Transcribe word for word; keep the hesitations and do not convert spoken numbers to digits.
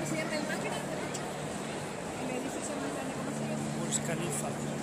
se llama el más grande? El edificio más grande, ¿cómo se llama? Burj Khalifa.